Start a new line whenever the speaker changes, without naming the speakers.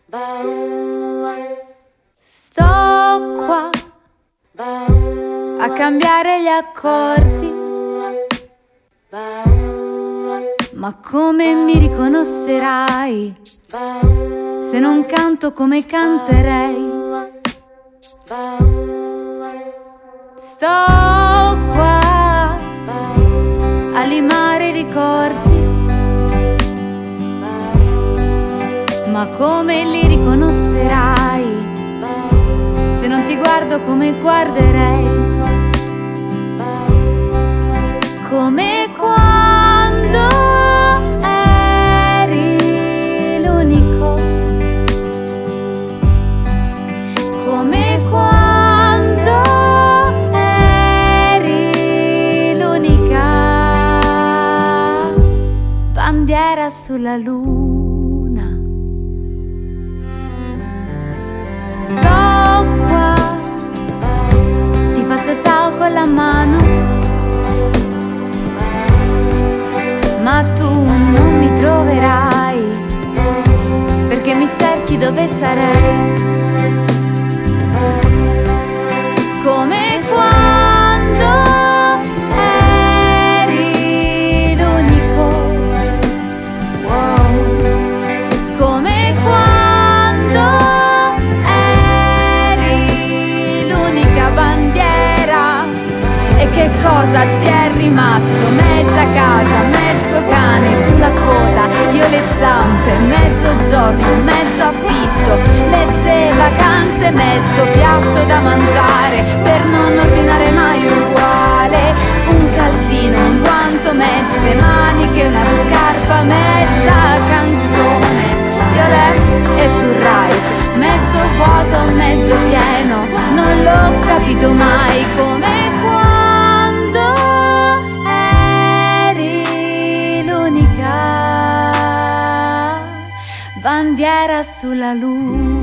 Sto qua a cambiare gli accordi, ma come mi riconoscerai se non canto come canterei? Sto qua a limare i ricordi, ma come li riconoscerai se non ti guardo come guarderei? Come quando eri l'unico, come quando eri l'unica bandiera sulla luna. Sto qua, ti faccio ciao con la mano, ma tu non mi troverai, perché mi cerchi dove sarei. Come quando eri l'unico, come quando eri l'unica bandiera. E che cosa ci è rimasto? Mezza casa, mezzo cane, tu la coda, io le zampe, mezzo giorno, mezzo affitto, mezze vacanze, mezzo piatto da mangiare, per non ordinare mai uguale, un calzino, un guanto, mezze maniche, una scarpa, mezza canzone, io left e tu right, mezzo vuoto, mezzo pieno, non l'ho capito mai. Come bandiera sulla luna.